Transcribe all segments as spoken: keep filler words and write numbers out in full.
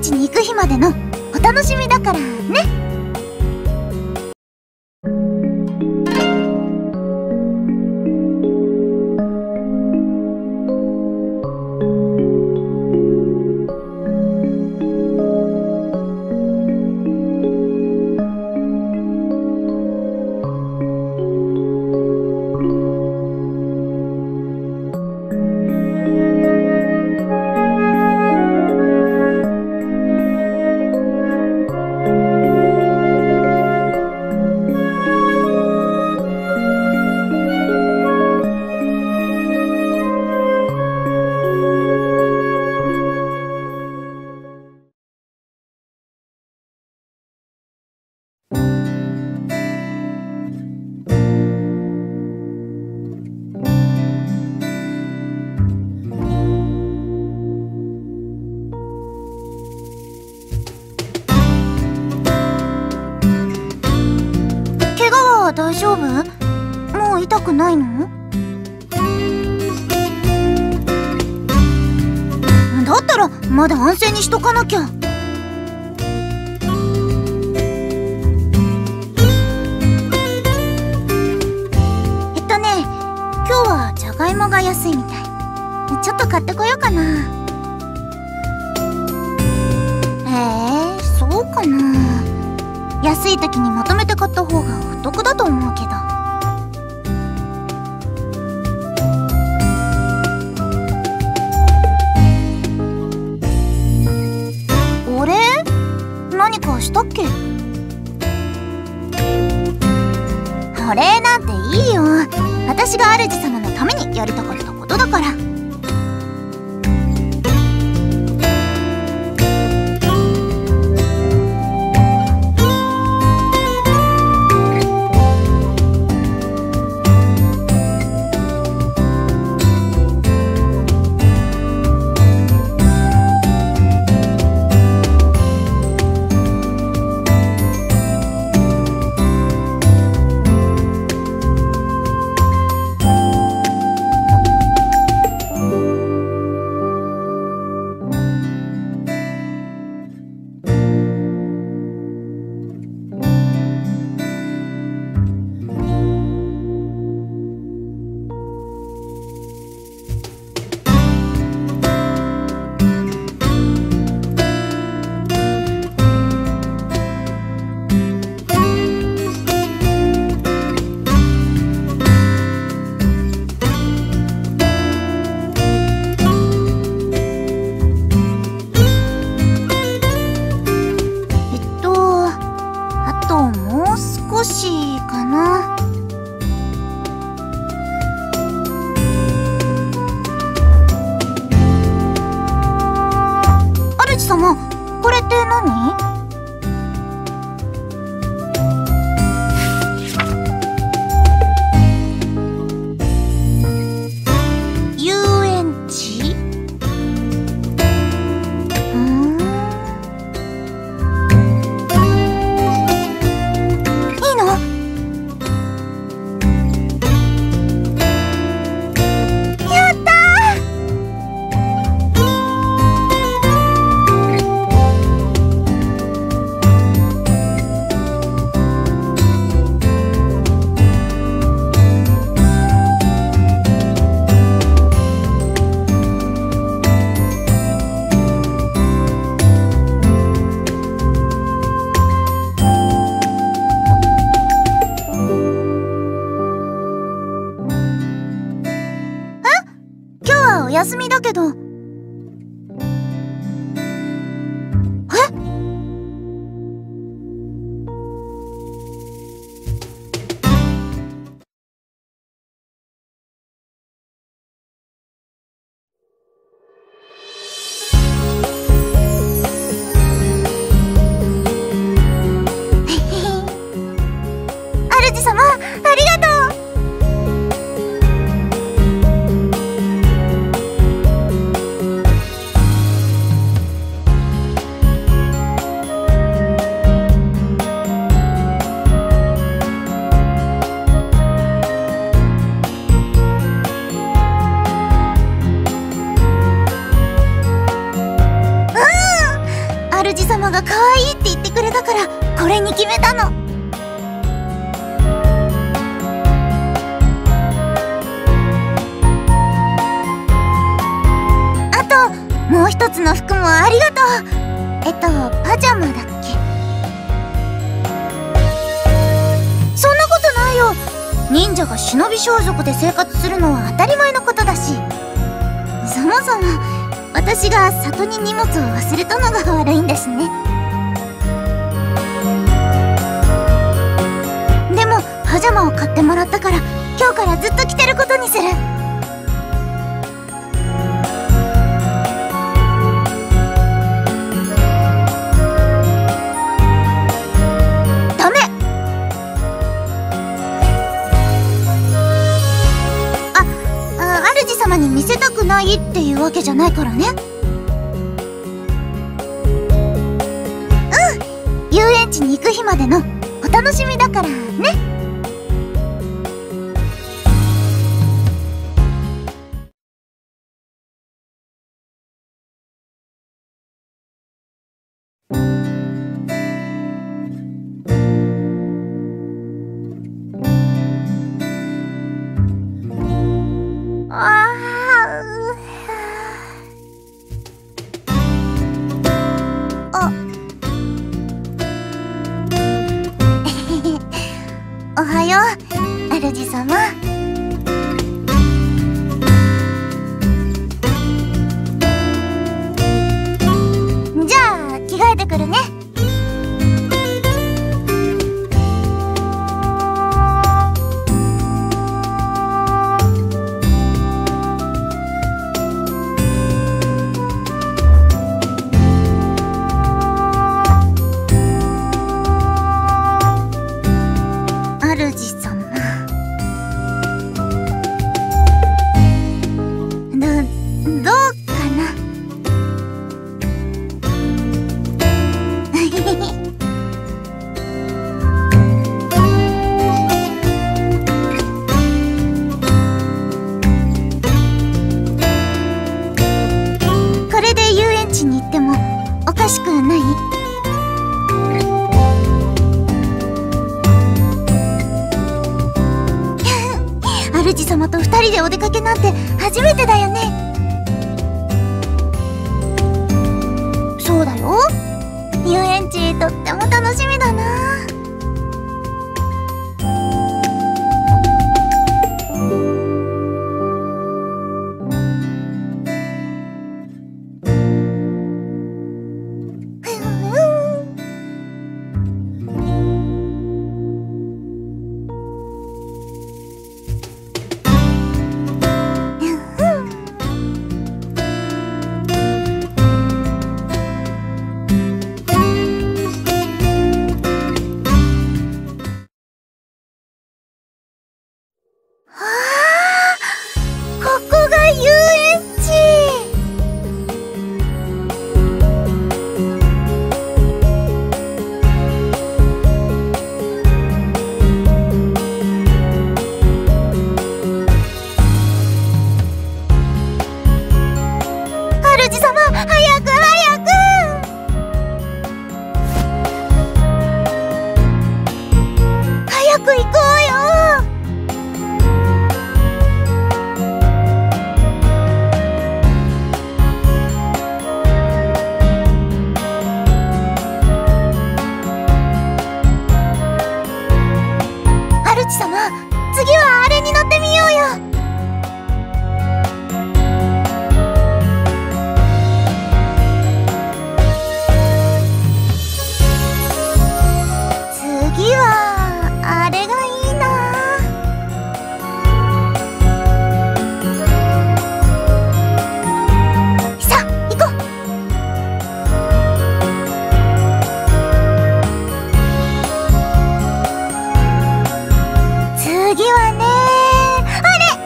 ちに行く日までのお楽しみだからね。大丈夫？もう痛くないの？だったらまだ安静にしとかなきゃ。えっとね、今日はじゃがいもが安いみたい。ちょっと買ってこようかな。へえ、そうかな。安い時にまとめて買った方がお得だと思うけど。俺？何かしたっけ？お礼なんていいよ。私が主様のためにやりたかったことだから。 が可愛いって言ってくれたからこれに決めたの。あともう一つの服もありがとう。えっとパジャマだっけ。そんなことないよ。忍者が忍び装束で生活するのは当たり前のことだし、そもそも私が里に荷物を忘れたのが悪いんですね。でもパジャマを買ってもらったから今日からずっと着てることにする。ダメ。あ、あ、主様に見せたくないっていうわけじゃないからね。うん、遊園地に行く日までのお楽しみだからね。おはよう、主様。じゃあ着替えてくるね。主様、ど、どうかな。これで遊園地に行ってもおかしくない？主様と二人でお出かけなんて初めてだよね。そうだよ。遊園地とっても楽しみだな。主様、早く早く。早く行こうよ。主様、次はあれに乗ってみようよ。次はあれがいいな。さあ行こう。次はね、あれ。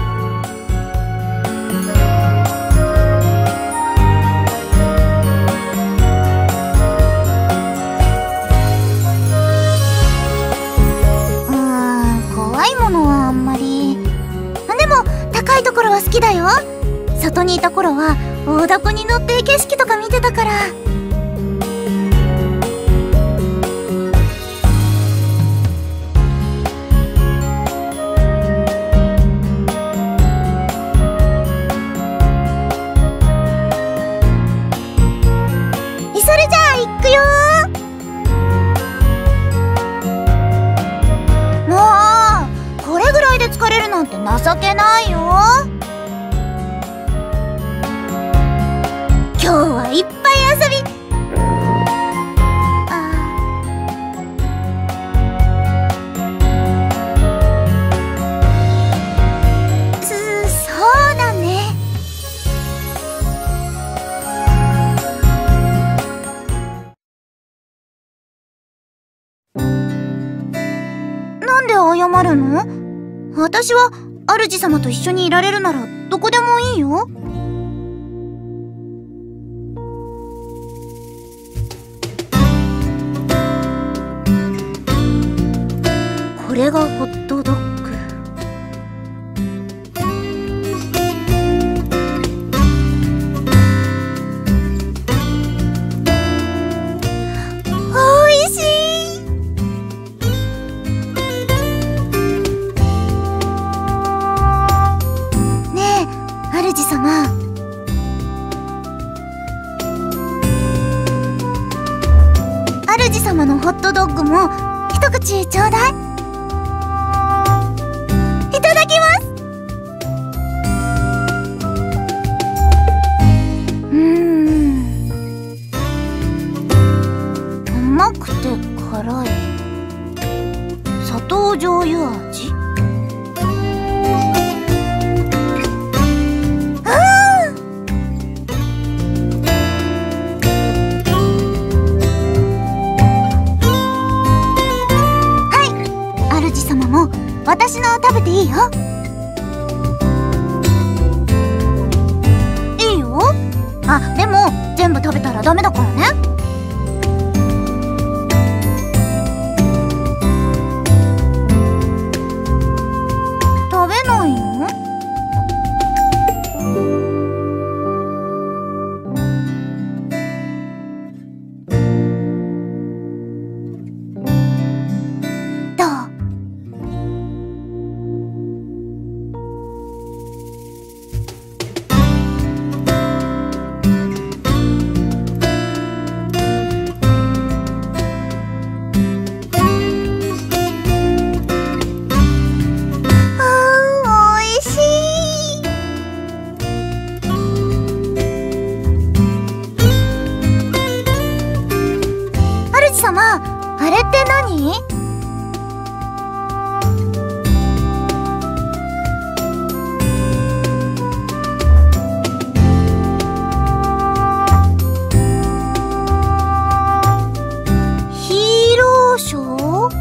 うーん、怖いものはあんまり。でも高いところは好きだよ。外にいた頃は大凧に乗って景色とか見てたから。 いっぱい遊び。あすそうだね。なんで謝るの？私は主様と一緒にいられるならどこでもいいよ。これがホットドッグ。おいしい。ねえ、主様。主様のホットドッグも一口ちょうだい。いただきます。うーん、甘くて辛い砂糖醤油味。主様も私の食べていいよ。いいよ。あ、でも全部食べたらダメだからね。食べないの？どう？主様、あれって何？ヒーローショー？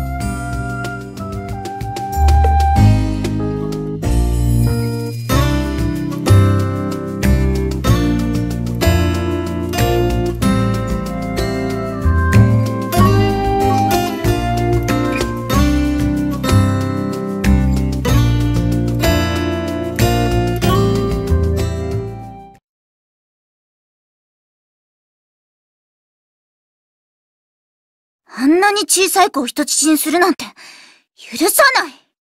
あんなに小さい子を人質にするなんて許さない。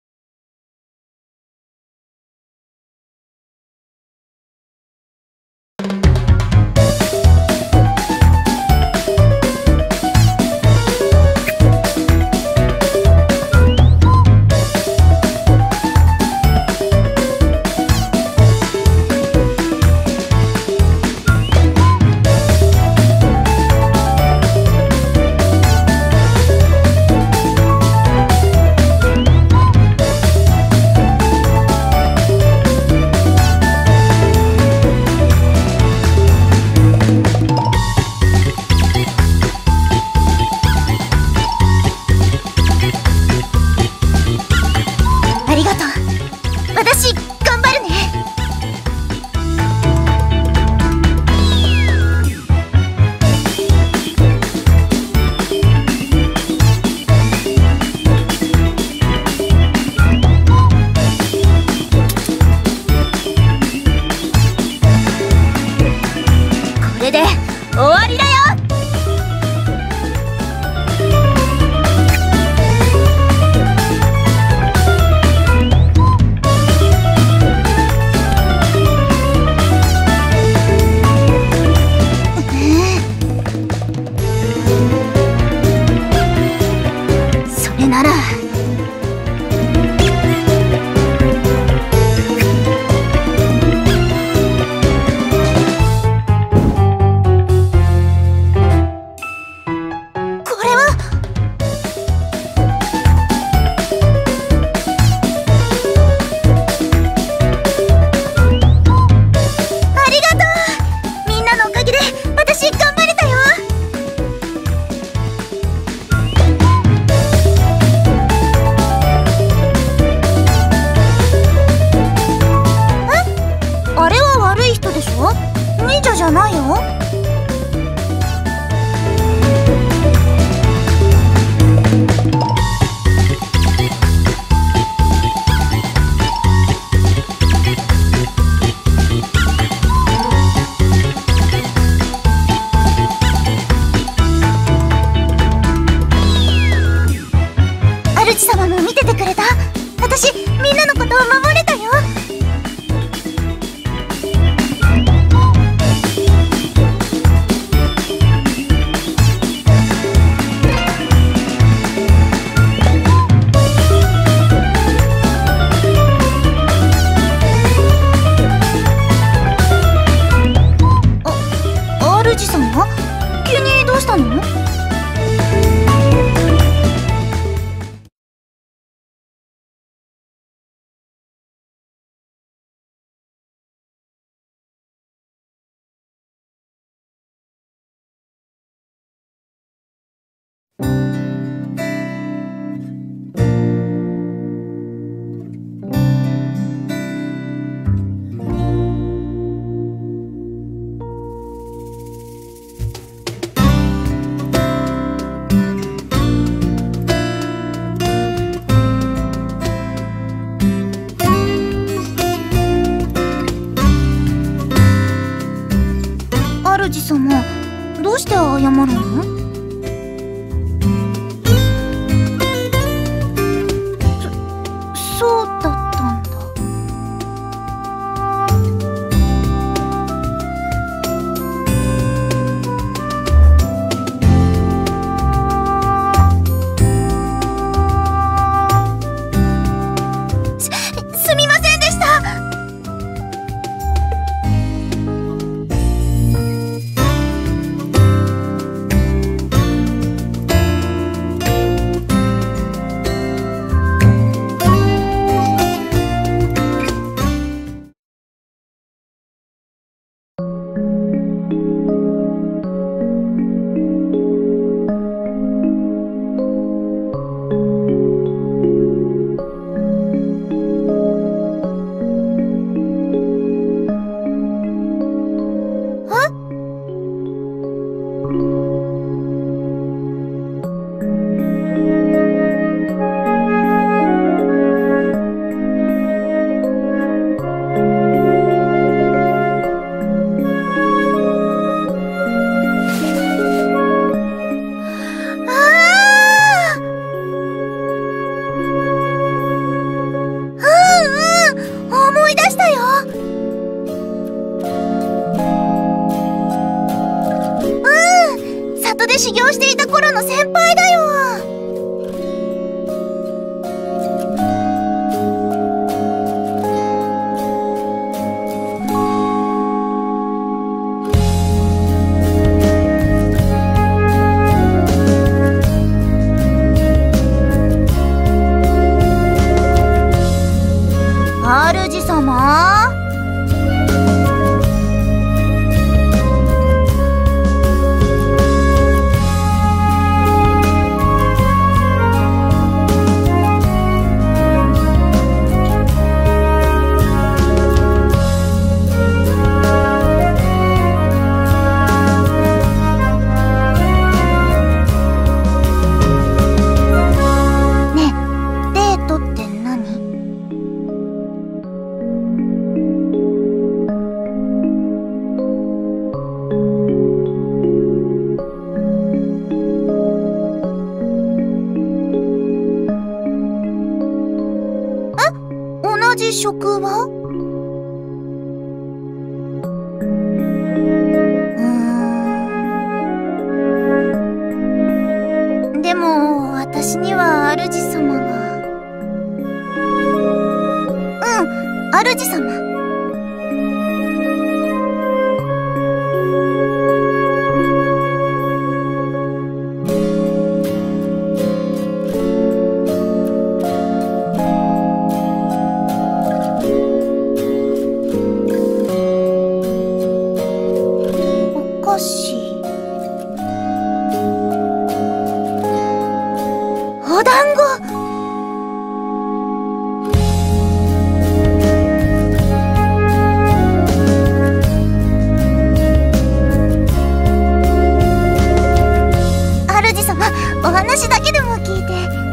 私、頑張るね。これで終わりだよ。ならよ。主様も見ててくれた？私みんなのことを守れたよ。あ、主様？急にどうしたの？主様、どうして謝るの？そ、そうだったんだ。す、すみませんでした。修行していた頃の先輩だよ。主様？同じ職場？うーん。でも私には主様が。うん、主様。お団子。 お話だけでも聞いて